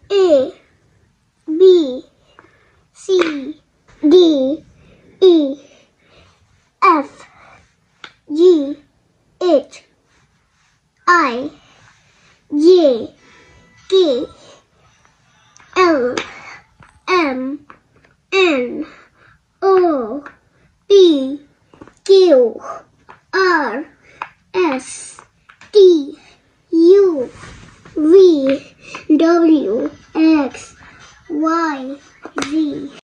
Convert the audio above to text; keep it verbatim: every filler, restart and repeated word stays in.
A, B, C, D, E, F, G, H, I, J, K, L, M, N, O, P, Q, R, S, T, U, V, W, X, Y, Z.